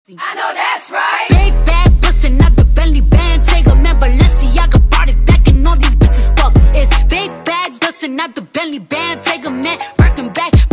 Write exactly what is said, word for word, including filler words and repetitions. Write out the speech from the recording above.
I know that's right. Big bag, bustin' out the Bentley band. Take a man, Balenciaga brought it back, and all these bitches fuck. It's big bags, bustin' out the Bentley band. Take a man, Birkin back.